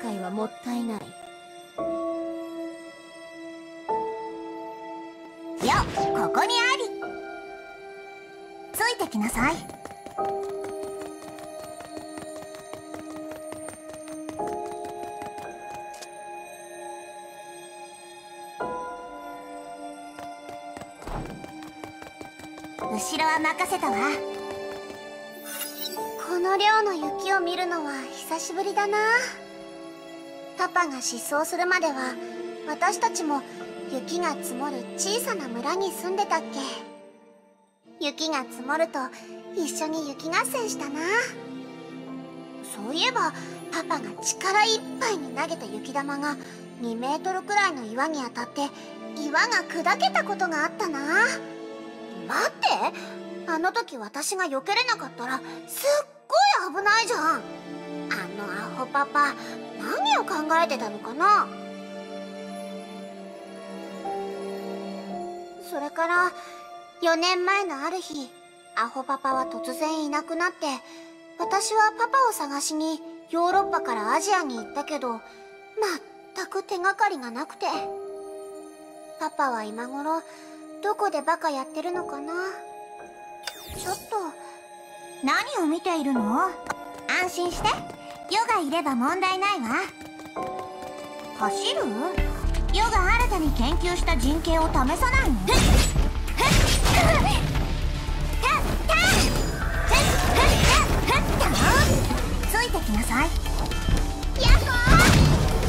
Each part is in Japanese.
界はもったいない。 よっ、ここにあり。ついてきなさい。後ろは任せたわ。 この量の雪を見るのは久しぶりだな。パパが失踪するまでは私たちも雪が積もる小さな村に住んでたっけ。雪が積もると一緒に雪合戦したな。そういえばパパが力いっぱいに投げた雪玉が2メートルくらいの岩に当たって岩が砕けたことがあったな。待って、あの時私が避けれなかったらすっごい危ないじゃん。あのアホパパ何を考えてたのかな。それから4年前のある日、アホパパは突然いなくなって、私はパパを探しにヨーロッパからアジアに行ったけど全く手がかりがなくて。パパは今頃どこでバカやってるのかな。ちょっと。 何を見ているの？安心して、ヨがいれば問題ないわ。走る？ヨが新たに研究した陣形を試さないの？ついてきなさい。 やっほー。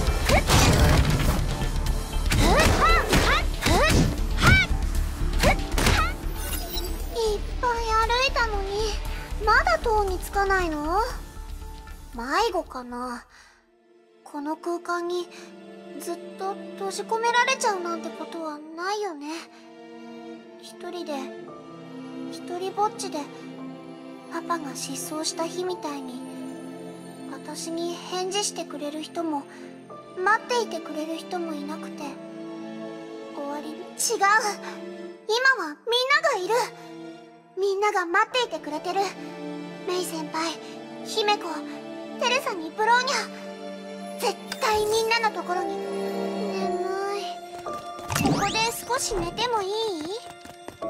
いっぱい歩いたのにまだ塔につかないの？迷子かな。この空間にずっと閉じ込められちゃうなんてことはないよね。一人で一人ぼっちでパパが失踪した日みたいに私に返事してくれる人も待っていてくれる人もいなくて終わり。違う、今はみんながいる。みんなが待っていてくれてる。メイ先輩、姫子、テレサにブローニャ、絶対みんなのところに。眠い。ここで少し寝てもいい？あれ？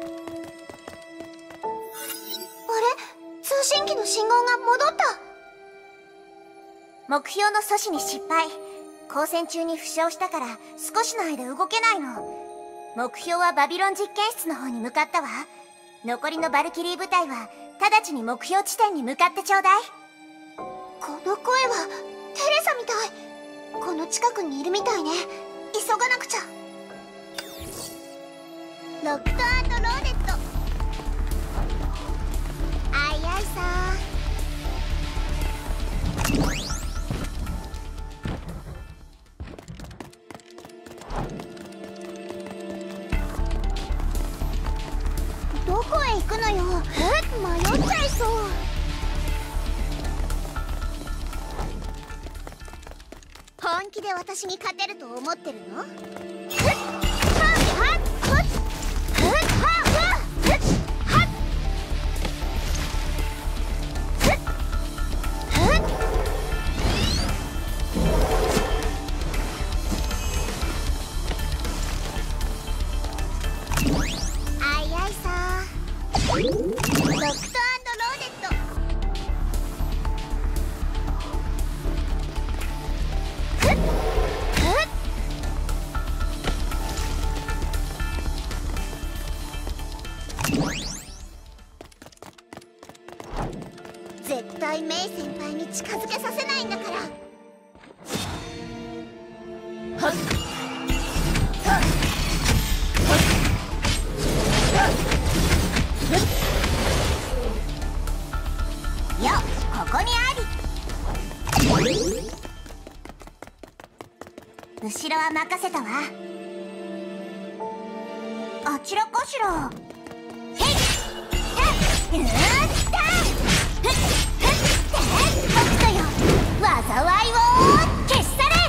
通信機の信号が戻った。 目標の阻止に失敗。交戦中に負傷したから少しの間動けないの。目標はバビロン実験室の方に向かったわ。残りのバルキリー部隊は直ちに目標地点に向かってちょうだい。 この声はテレサみたい。この近くにいるみたいね。急がなくちゃ。ロックト&ローデット。あいあいさー。どこへ行くのよ。迷っちゃいそう。本気で私に勝てると思ってるの？あいあいさー。ロックト&ローデット。絶対メイ先輩に近づけさせないんだから。 はっよっ、ここにあり。後ろは任せたわ。あちらかしら。へい、僕とよ、災いを消し去れ。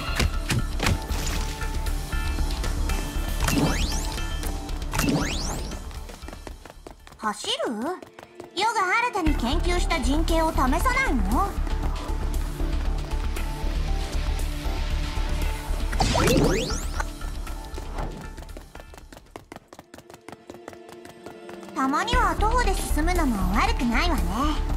走る？ヨが新たに研究した陣形を試さないの？ たまには徒歩で進むのも悪くないわね。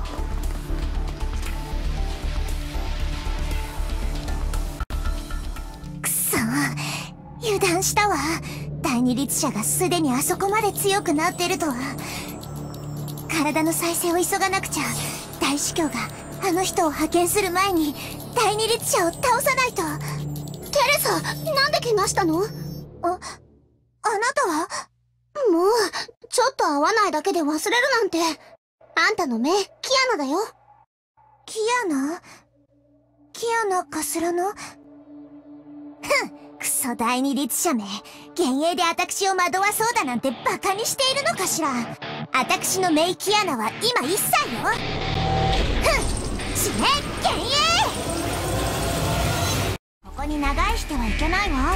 くそ、油断したわ。第二律者がすでにあそこまで強くなってるとは。体の再生を急がなくちゃ。大司教があの人を派遣する前に第二律者を倒さないと。 テレサ、なんで怪我したの？ あなたは？ もう、ちょっと会わないだけで忘れるなんて。あんたの目、キアナだよ。 キアナかすらの？ふん、クソ第二律者め。幻影で私を惑わそうだなんてバカにしているのかしら。私のメイキアナは今1歳よ。ふん、死ね幻影。ここに長居してはいけないわ。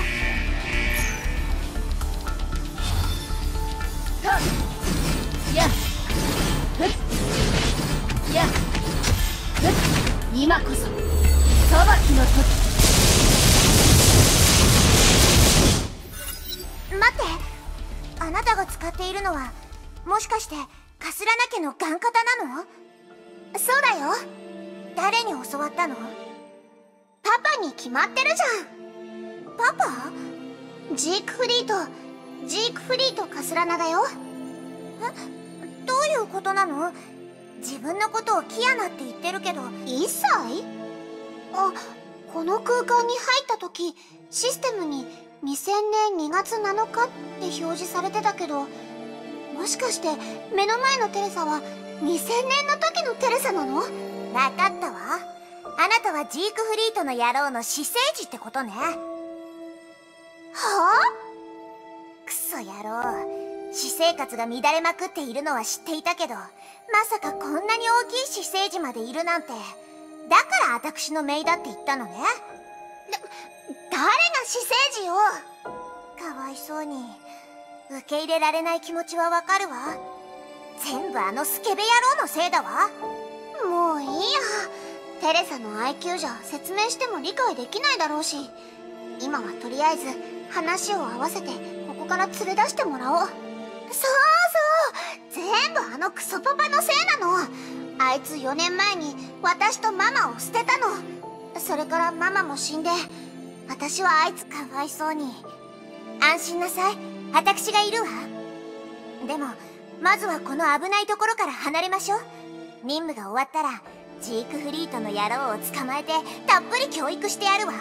今こそ裁きの時。 待って、あなたが使っているのはもしかしてカスラナ家のガン型なの？ そうだよ。 誰に教わったの？ パパに決まってるじゃん。パパ？ ジークフリートカスラナだよ。 え、どういうことなの？自分のことをキアナって言ってるけど。 1歳？あ、この空間に入った時、システムに2000年2月7日って表示されてたけど、もしかして目の前のテレサは2000年の時のテレサなの？ わかったわ。あなたはジークフリートの野郎の私生児ってことね。はあ？ クソ野郎。私生活が乱れまくっているのは知っていたけど、まさかこんなに大きい私生児までいるなんて。だから私の姪だって言ったのね。 誰が私生児よ。 かわいそうに。受け入れられない気持ちはわかるわ。全部あのスケベ野郎のせいだわ。 もういいや。テレサの IQ じゃ説明しても理解できないだろうし、今はとりあえず話を合わせてここから連れ出してもらおう。そうそう、全部あのクソパパのせいなの。あいつ4年前に私とママを捨てたの。それからママも死んで、私はあいつかわいそうに。安心なさい、私がいるわ。でもまずはこの危ないところから離れましょう。任務が終わったらジークフリートの野郎を捕まえてたっぷり教育してやるわ。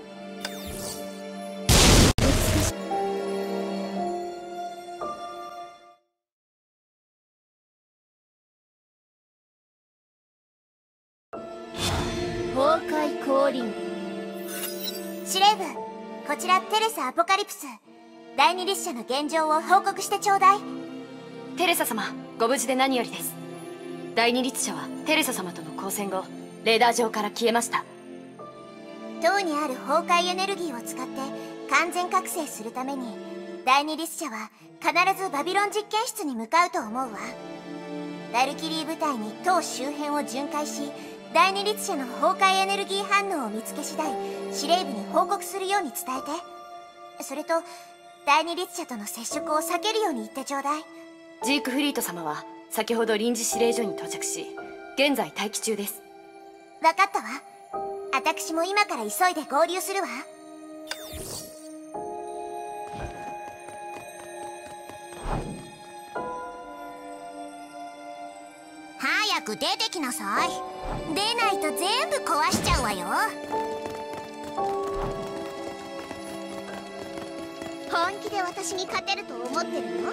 崩壊降臨。 司令部、こちらテレサ・アポカリプス。第二律者の現状を報告してちょうだい。 テレサ様、ご無事で何よりです。第二律者はテレサ様との交戦後、レーダー上から消えました。 塔にある崩壊エネルギーを使って完全覚醒するために、第二律者は必ずバビロン実験室に向かうと思うわ。バルキリー部隊に塔周辺を巡回し、第二律者の崩壊エネルギー反応を見つけ次第、司令部に報告するように伝えて。それと第二律者との接触を避けるように言ってちょうだい。 ジークフリート様は先ほど臨時指令所に到着し、現在待機中です。 分かったわ。私も今から急いで合流するわ。早く出てきなさい。出ないと全部壊しちゃうわよ。 本気で私に勝てると思ってるの？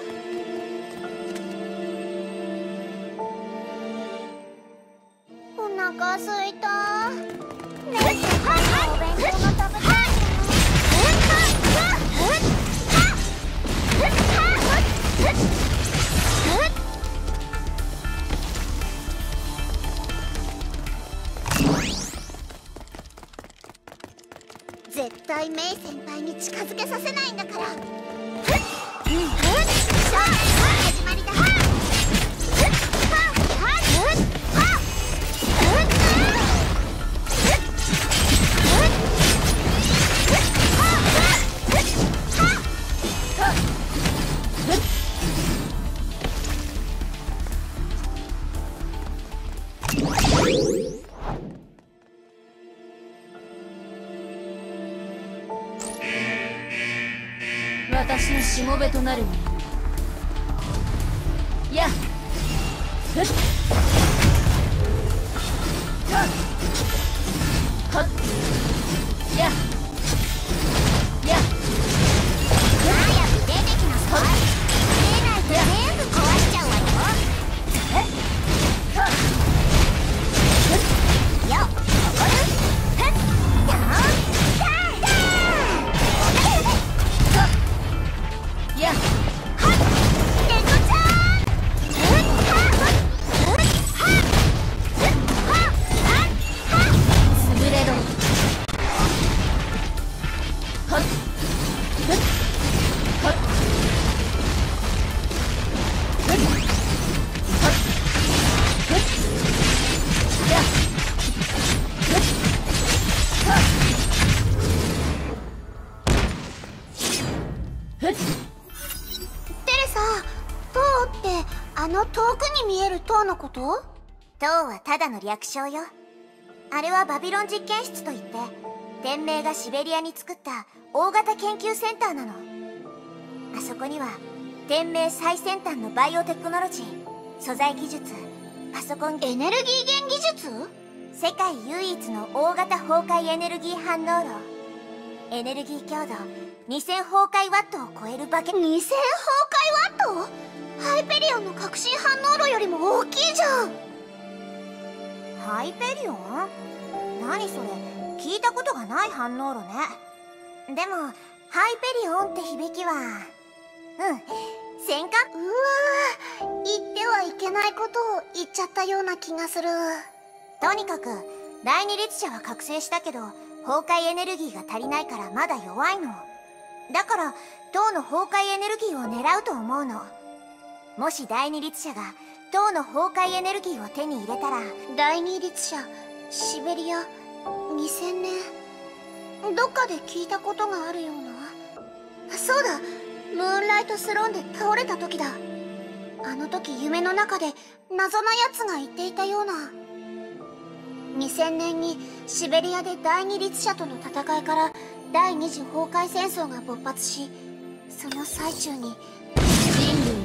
お腹すいた。ねえ、お弁当が食べたいの。絶対メイ先輩に近づけさせないんだから。始まりだ。 私のしもべとなるにやっふっはっはっやっやっ早く出てきなさい。出ないと全部壊しちゃうわよ。よっ、ここる。ダーンダーンダーン。 やっはっ、ネコちゃん。 つぶれろはっふっはっふっはっふっやっふっはっふっテレサ、塔ってあの遠くに見える塔のこと？ 塔はただの略称よ。あれはバビロン実験室といって、天命がシベリアに作った大型研究センターなの。あそこには天命最先端のバイオテクノロジー、素材技術、パソコン、 エネルギー源技術？ 世界唯一の大型崩壊エネルギー反応炉、エネルギー強度2000崩壊ワットを超えるバケ。 2000崩壊ワット？ハイペリオンの革新反応炉よりも大きいじゃん。 ハイペリオン？何それ、聞いたことがない反応炉ね。でもハイペリオンって響きは戦艦。 うわー、言ってはいけないことを言っちゃったような気がする。 とにかく第二律者は覚醒したけど崩壊エネルギーが足りないからまだ弱いの。だから塔の崩壊エネルギーを狙うと思うの。もし第二律者が塔の崩壊エネルギーを手に入れたら。 第二律者シベリア2000年、どっかで聞いたことがあるような。そうだ、ムーンライトスローンで倒れた時だ。あの時夢の中で謎なやつが言っていたような。2000年にシベリアで第二律者との戦いから第二次崩壊戦争が勃発し、その最中に人類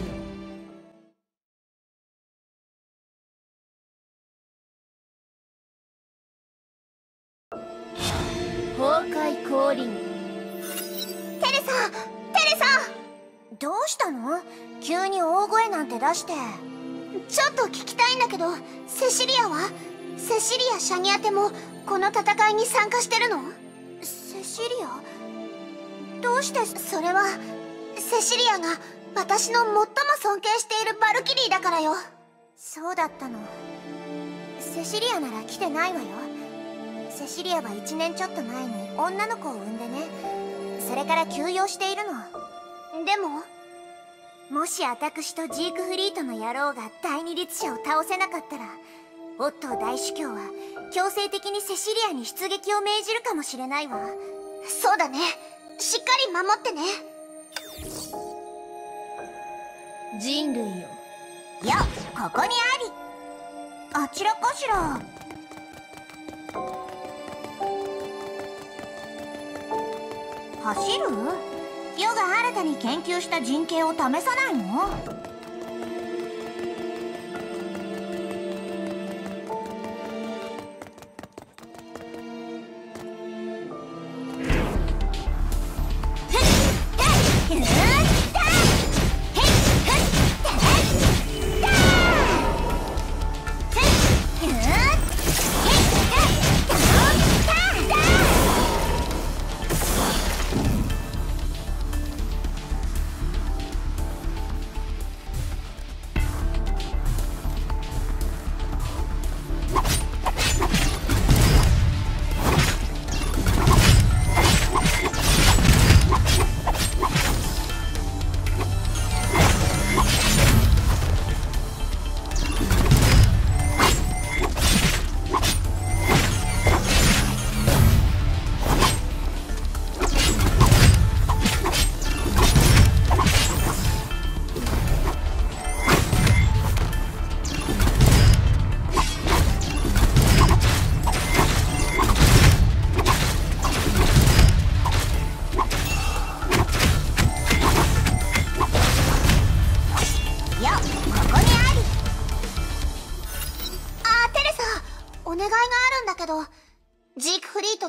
崩壊降臨。 テレサどうしたの？急に大声なんて出して。 ちょっと聞きたいんだけど、セシリアは？セシリア・シャニアテもこの戦いに参加してるの？ セシリア？どうして？ それはセシリアが私の最も尊敬しているバルキリーだからよ。 そうだったの。セシリアなら来てないわよ。セシリアは1年ちょっと前に女の子を産んでね。それから休養しているの。 でももし私とジークフリートの野郎が第二律者を倒せなかったら、オットー大主教は強制的にセシリアに出撃を命じるかもしれないわ。 そうだね、しっかり守ってね。 人類よ、 よ、ここにあり。あちらかしら。走る？余が新たに研究した陣形を試さないの？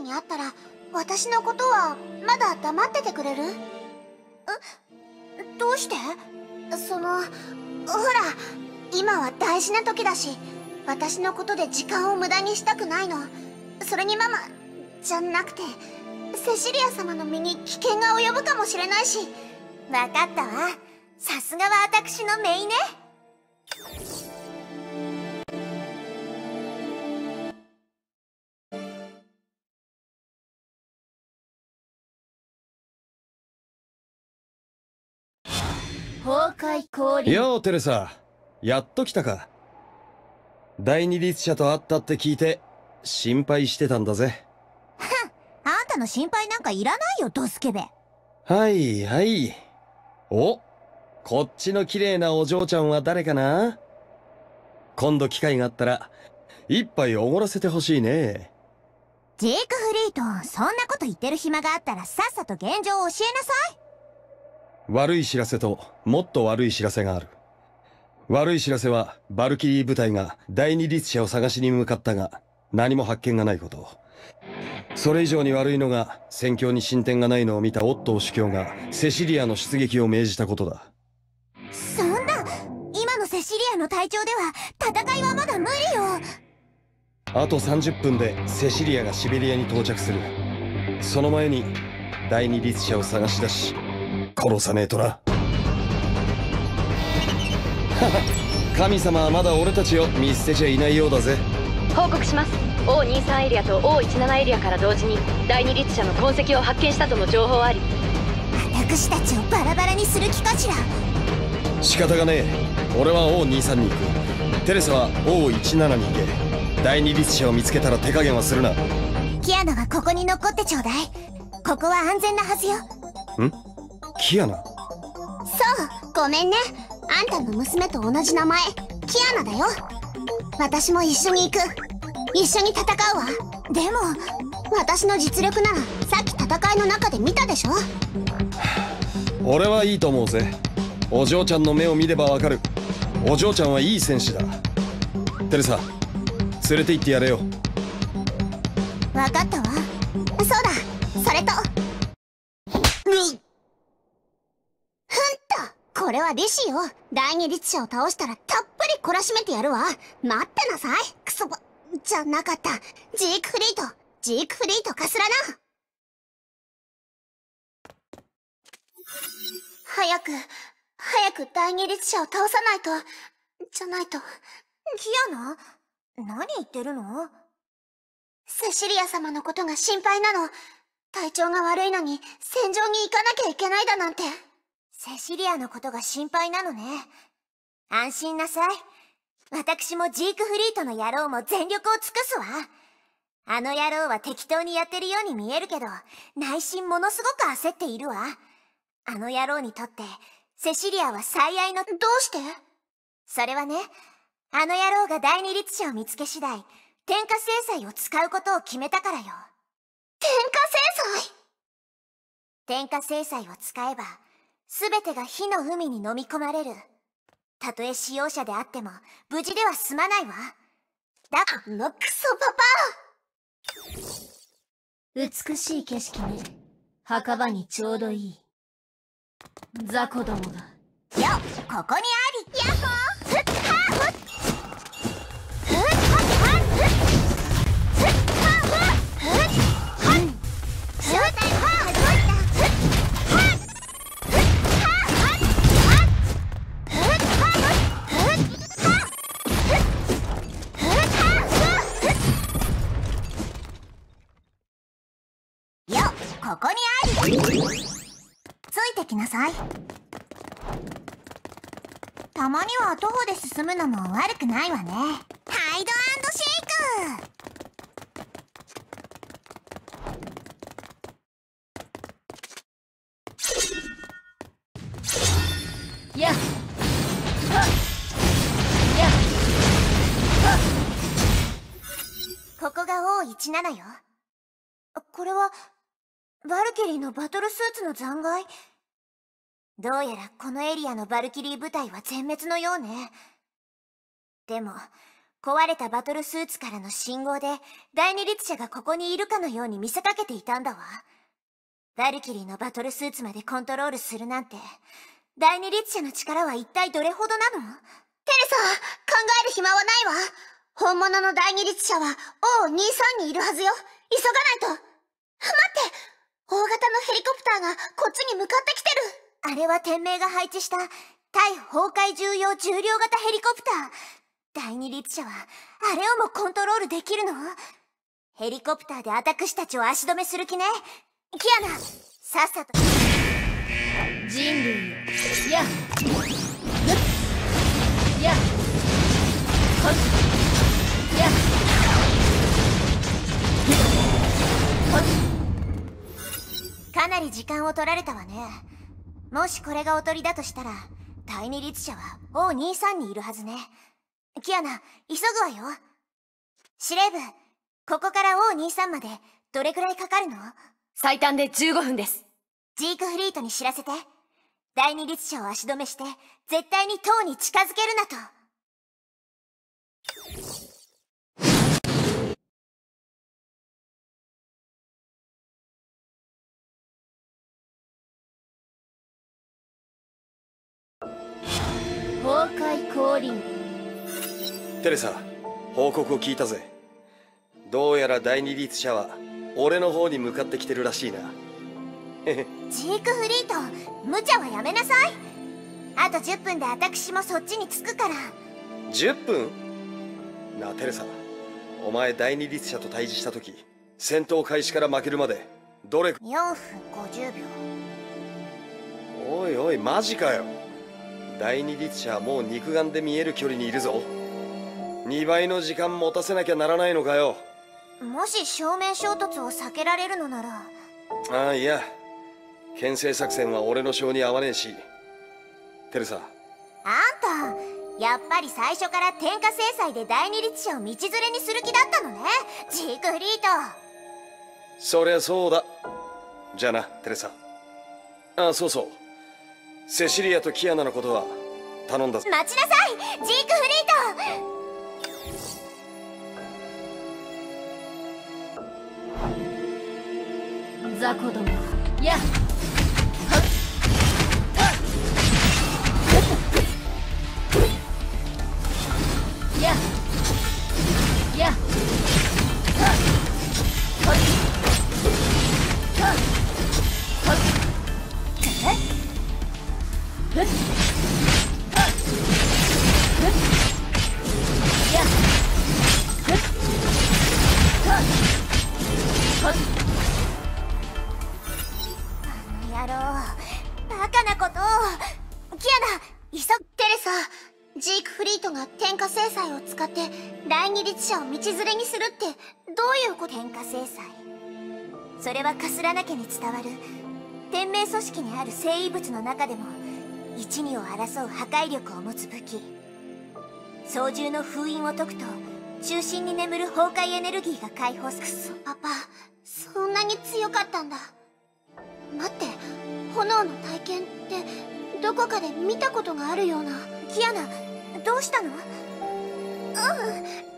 に会ったら私のことはまだ黙っててくれる？ どうして？ ほら、今は大事な時だし、私のことで時間を無駄にしたくないの。それにママじゃなくてセシリア様の身に危険が及ぶかもしれないし。 わかったわ。さすがは私の姪ね。 崩壊降臨。 ようテレサ、やっと来たか。第二律者と会ったって聞いて心配してたんだぜ。 あんたの心配なんかいらないよ、ドスケベ。 はいはい。お、こっちの綺麗なお嬢ちゃんは誰かな？今度機会があったら一杯おごらせてほしいね。 ジークフリート、そんなこと言ってる暇があったらさっさと現状を教えなさい。 悪い知らせともっと悪い知らせがある。悪い知らせはバルキリー部隊が第二律者を探しに向かったが何も発見がないこと。それ以上に悪いのが戦況に進展がないのを見たオットー主教がセシリアの出撃を命じたことだ。 そんな、今のセシリアの隊長では戦いはまだ無理よ。 あと30分でセシリアがシベリアに到着する。その前に第二律者を探し出し殺さねえとな。神様はまだ俺たちを見捨てちゃいないようだぜ。 報告します。 O23 エリアと O17 エリアから同時に第二律者の痕跡を発見したとの情報あり。 私たちをバラバラにする気かしら。 仕方がねえ。俺は O23 に行く。テレサは O17 に行け。第二律者を見つけたら手加減はするな。 キアナはここに残ってちょうだい。ここは安全なはずよ。 ん？キアナ？ そう、ごめんね。あんたの娘と同じ名前、キアナだよ。私も一緒に行く。一緒に戦うわ。 でも私の実力ならさっき戦いの中で見たでしょ。 俺はいいと思うぜ。お嬢ちゃんの目を見ればわかる。お嬢ちゃんはいい戦士だ。テレサ、連れて行ってやれよ。 分かったわ。 そうだ、それとこれはリシよ。第二律者を倒したらたっぷり懲らしめてやるわ。待ってなさい。クソバじゃなかった。ジークフリートかすらな。早く第二律者を倒さないと。じゃないと。 キアナ？何言ってるの？ セシリア様のことが心配なの。体調が悪いのに戦場に行かなきゃいけないだなんて。 セシリアのことが心配なのね。安心なさい。私もジークフリートの野郎も全力を尽くすわ。あの野郎は適当にやってるように見えるけど、内心ものすごく焦っているわ。あの野郎にとってセシリアは最愛の。 どうして？ それはね、あの野郎が第二律者を見つけ次第、天下制裁を使うことを決めたからよ。 天下制裁？ 天下制裁を使えばすべてが火の海に飲み込まれる。たとえ使用者であっても無事では済まないわ。だからクソパ美しい景色ね。墓場にちょうどいい。雑魚どもが。 よ、ここにあり。ヤッホー。ふっはふっふっははふっふっはふっふっはっ正体ははどいた。ふっはっふっははっはっふっはふっふっはふっふっはふっよ、ここにあり。ついてきなさい。たまには徒歩で進むのも悪くないわね。ハイド&シェイク。 やっはっやっはっ。 ここが O17 よ。これはバルキリーのバトルスーツの残骸。どうやらこのエリアのバルキリー部隊は全滅のようね。でも壊れたバトルスーツからの信号で第二律者がここにいるかのように見せかけていたんだわ。バルキリーのバトルスーツまでコントロールするなんて、第二律者の力は一体どれほどなの？ テレサ、考える暇はないわ。本物の第二律者は王23にいるはずよ。急がないと。待って、大型のヘリコプターがこっちに向かってきてる。 あれは天命が配置した対崩壊重要重量型ヘリコプター。第二律者はあれをもコントロールできるの？ヘリコプターで私たちを足止めする気ね。キアナ、さっさと。 人類よ、やっやっはっやっはっ。 かなり時間を取られたわね。もしこれがおとりだとしたら、第二律者は王23にいるはずね。キアナ、急ぐわよ。司令部、ここから王23までどれくらいかかるの？ 最短で15分です。 ジークフリートに知らせて。第二律者を足止めして、絶対に塔に近づけるなと。 崩壊降臨。 テレサ、報告を聞いたぜ。どうやら第二律者は俺の方に向かってきてるらしいな。 ジークフリート、無茶はやめなさい。あと10分で私もそっちに着くから。 10分？なあテレサ、お前第二律者と対峙した時、戦闘開始から負けるまでどれ？ 4分50秒。 おいおい、マジかよ。第二律者はもう肉眼で見える距離にいるぞ。2倍の時間持たせなきゃならないのかよ。 もし正面衝突を避けられるのなら。 ああ、いや、牽制作戦は俺の性に合わねえし。テレサ、 あんた、やっぱり最初から天下制裁で第二律者を道連れにする気だったのね、ジークフリート。 そりゃそうだ。じゃあなテレサ。ああ、そうそう、セシリアとキアナのことは頼んだぞ。 待ちなさい、ジークフリート。 雑魚ども、やっやや野郎、バカなことを。キアナ、急ぐ。 テレサ、ジークフリートが天下制裁を使って第二律者を道連れにするってどういうこと？ 天下制裁、それはカスラナ家に伝わる天命組織にある生異物の中でも一二を争う破壊力を持つ武器。操縦の封印を解くと中心に眠る崩壊エネルギーが解放する。 パパ、そんなに強かったんだ。待って、炎の体験ってどこかで見たことがあるような。 キアナ、どうしたの？ なんでもない。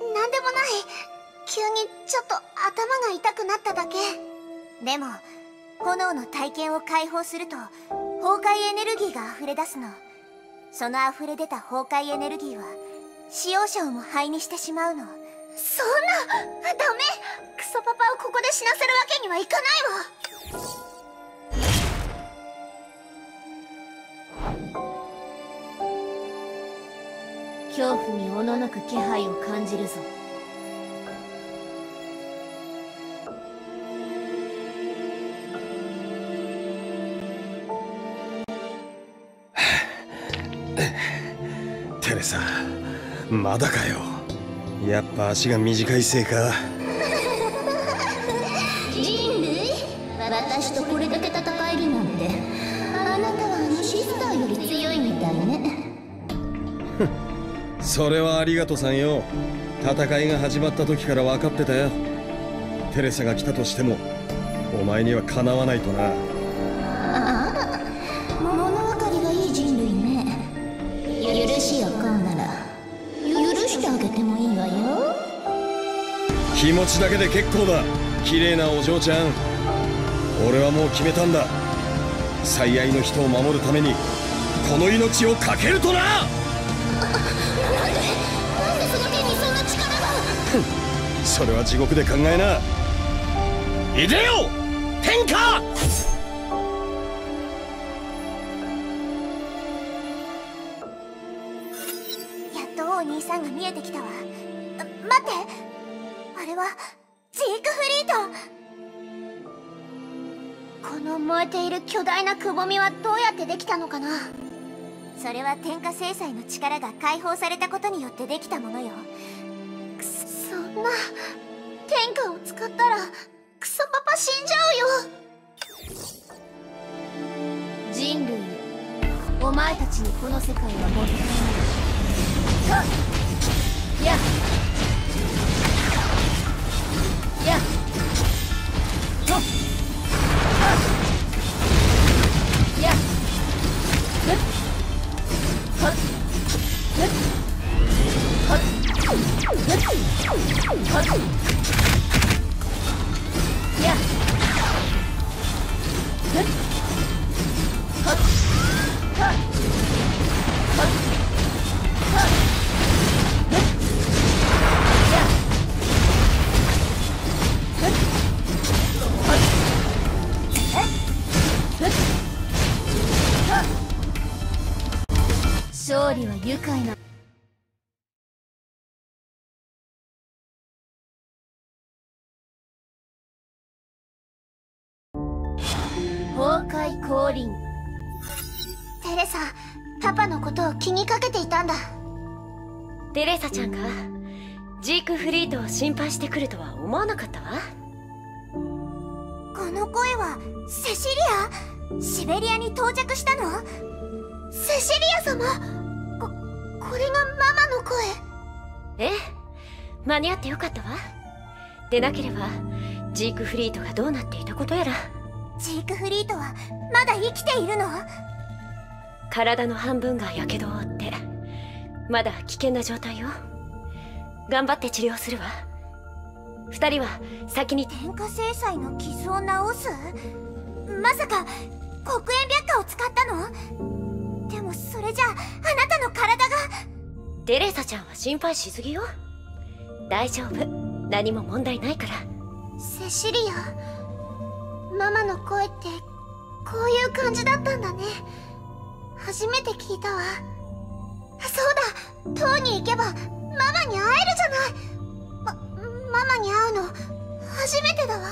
急にちょっと頭が痛くなっただけ。 でも炎の体験を解放すると崩壊エネルギーが溢れ出すの。その溢れ出た崩壊エネルギーは使用者をも灰にしてしまうの。 そんな、ダメ。クソパパをここで死なせるわけにはいかないわ。 恐怖におののく気配を感じるぞ。 テレサ、まだかよ。やっぱ足が短いせいか。 人類、私とこれだけ戦えるなんて、あなたはあのシスターより強いみたいね。 それはありがとさんよ。戦いが始まった時から分かってたよ。テレサが来たとしてもお前にはかなわないとな。 あら、物分かりがいい人類ね。許しよこうなら許してあげてもいいわよ。 気持ちだけで結構だ、綺麗なお嬢ちゃん。俺はもう決めたんだ。最愛の人を守るためにこの命を懸けるとな。 なんでその剣にそんな力が。 それは地獄で考えな。いでよ天下。 やっとお兄さんが見えてきたわ。待って、あれはジークフリート。 この燃えている巨大なくぼみはどうやってできたのかな。 それは天下制裁の力が解放されたことによってできたものよ。 そんな天下を使ったらクソパパ死んじゃうよ。 人類、お前たちにこの世界はもったいない。やっやっとっやっふっはっふっはっふっはっやっふっはっはっはっはっ勝利は愉快な。崩壊降臨。 テレサ、パパのことを気にかけていたんだ。 テレサちゃんがジークフリートを心配してくるとは思わなかったわ。 この声はセシリア。シベリアに到着したの？ セシリア様、これがママの声。 ええ、間に合ってよかったわ。でなければジークフリートがどうなっていたことやら。 ジークフリートはまだ生きているの？ 体の半分が火傷を負ってまだ危険な状態よ。頑張って治療するわ。二人は先に。 天下制裁の傷を治す？まさか黒煙白化を使ったの？でもそれじゃあなたの体が。 テレサちゃんは心配しすぎよ。大丈夫、何も問題ないから。 セシリア、ママの声ってこういう感じだったんだね。初めて聞いたわ。そうだ、塔に行けばママに会えるじゃない。ママに会うの初めてだわ。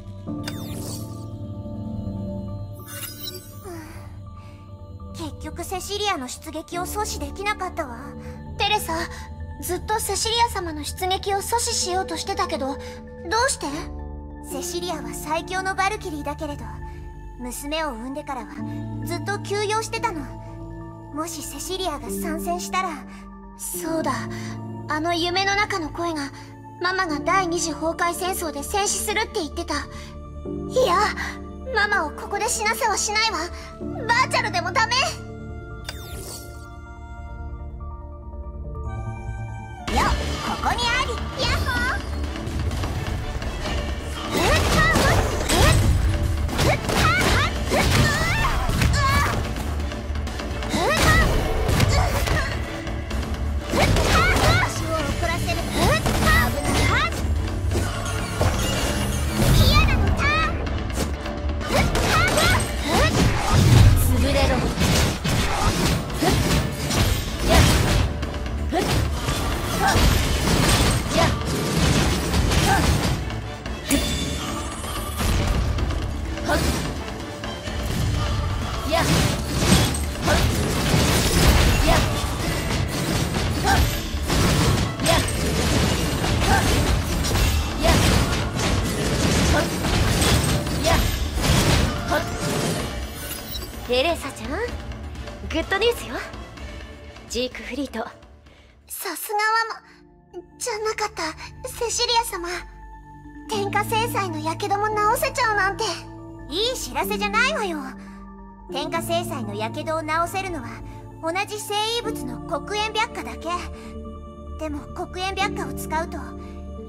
結局セシリアの出撃を阻止できなかったわ。 テレサ、ずっとセシリア様の出撃を阻止しようとしてたけど、どうして？ セシリアは最強のバルキリーだけれど、娘を産んでからはずっと休養してたの。もしセシリアが参戦したら。 そうだ、あの夢の中の声がママが第二次崩壊戦争で戦死するって言ってた。いや、ママをここで死なせはしないわ。バーチャルでもダメ。 よっ、ここにあり。ヤッホー。 テレサちゃん、グッドニュースよ。ジークフリート。 さすがはじゃなかった、セシリア様。天下制裁の火傷も治せちゃうなんて。 いい知らせじゃないわよ。天下制裁の火傷を治せるのは同じ生異物の黒煙白化だけ。でも黒煙白化を使うと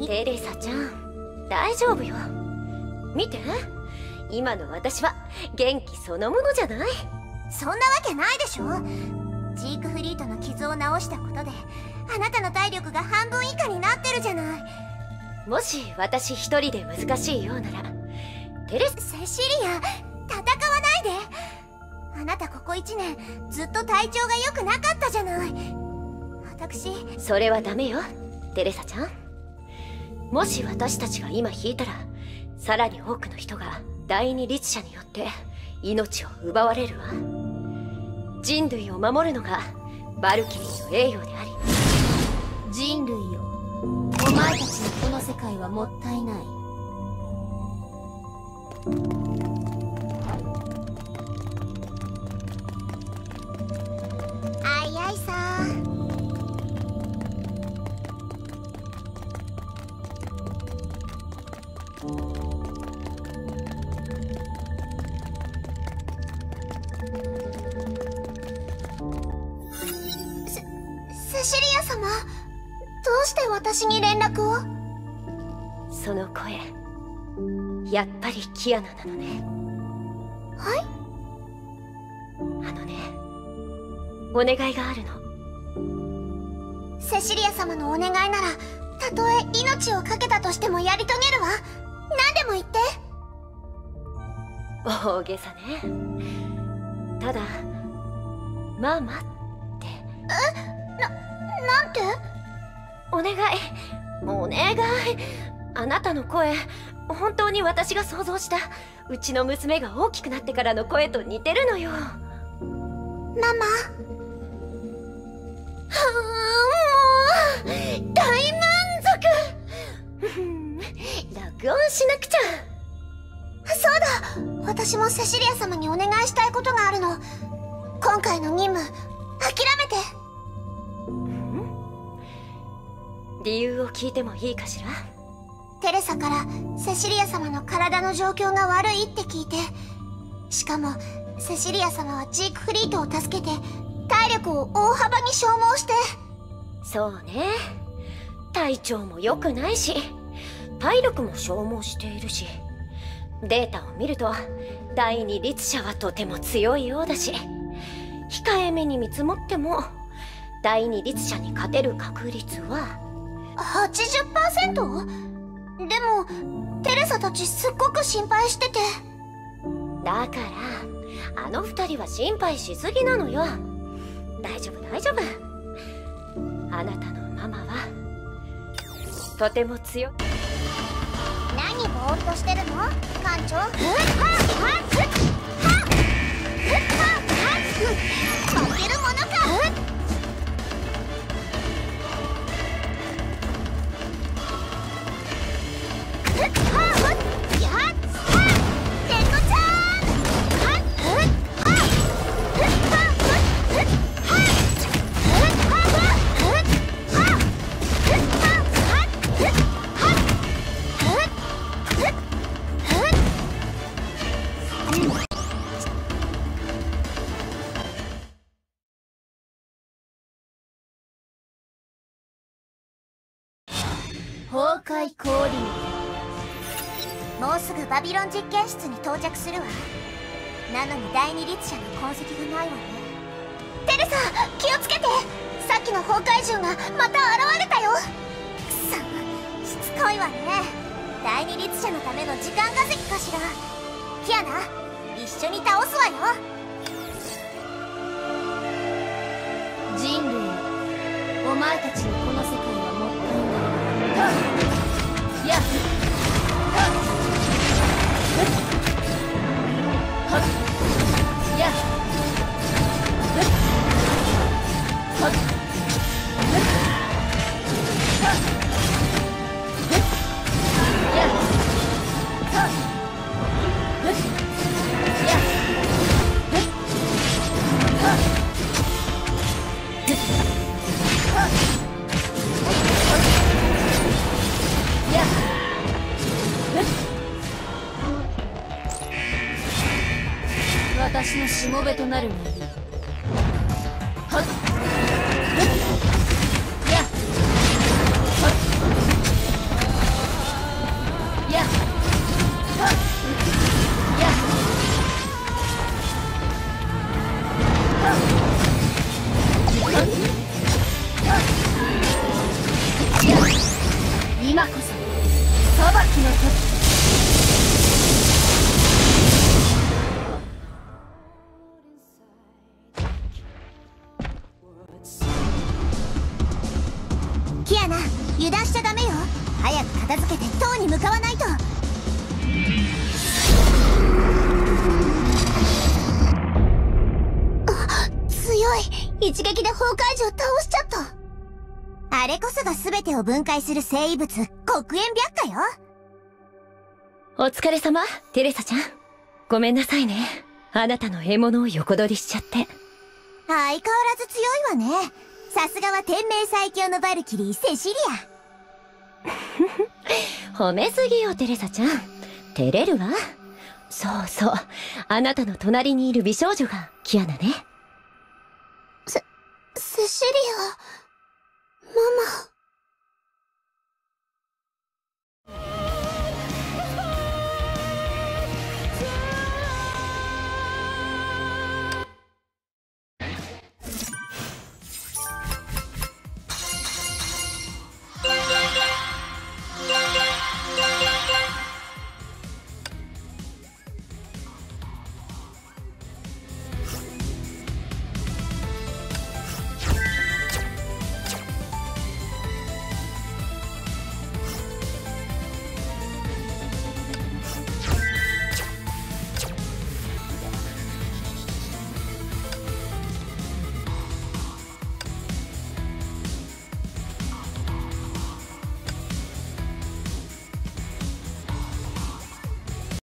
テレサちゃん、大丈夫よ。見て、今の私は元気そのものじゃない？ そんなわけないでしょ。ジークフリートの傷を治したことであなたの体力が半分以下になってるじゃない。 もし私一人で難しいようなら、テレサ。 セシリア、戦わないで。あなたここ1年ずっと体調が良くなかったじゃない。私。 それはダメよ、テレサちゃん。もし私たちが今引いたら、さらに多くの人が第二律者によって命を奪われるわ。人類を守るのがバルキリーの栄誉であり。 人類よ、お前たちのこの世界はもったいない。 あいあいさセシリア様、どうして私に連絡を？ その声、やっぱりキアナなのね。 はい？ あのね、お願いがあるの。 セシリア様のお願いなら、たとえ命を懸けたとしてもやり遂げるわ。何でも言って。 大げさね。ただ、まあ待って。 なんて？ お願い、お願い。あなたの声、本当に私が想像したうちの娘が大きくなってからの声と似てるのよ。 ママ。 もう大満足。録音しなくちゃ。 そうだ、私もセシリア様にお願いしたいことがあるの。今回の任務諦めて。 理由を聞いてもいいかしら？ テレサからセシリア様の体の状況が悪いって聞いて、しかもセシリア様はジークフリートを助けて体力を大幅に消耗して。 そうね、体調も良くないし体力も消耗しているし、データを見ると第二律者はとても強いようだし、控えめに見積もっても第二律者に勝てる確率は 80%？ でもテレサたちすっごく心配してて。 だからあの二人は心配しすぎなのよ。大丈夫大丈夫。あなたのママはとても強い。 何ぼーっとしてるの艦長？負けるものか。 崩壊降臨。 もうすぐバビロン実験室に到着するわ。なのに第二律者の痕跡がないわね。 テレサ、気をつけて。さっきの崩壊獣がまた現れたよ。 くそ、しつこいわね。第二律者のための時間稼ぎかしら。キアナ、一緒に倒すわよ。 人類、お前たちのこの世界はもったいない。やっ私のしもべとなるがいい。はっやっはっ油断しちゃダメよ。早く片付けて塔に向かわないと。 強い。一撃で崩壊樹を倒しちゃった。 あれこそが全てを分解する生物、黒煙白化よ。 お疲れ様、テレサちゃん。ごめんなさいね。あなたの獲物を横取りしちゃって。 相変わらず強いわね。さすがは天命最強のバルキリー、セシリア。褒めすぎよ、テレサちゃん。照れるわ。そうそう。あなたの隣にいる美少女がキアナね。 セシリア、ママ。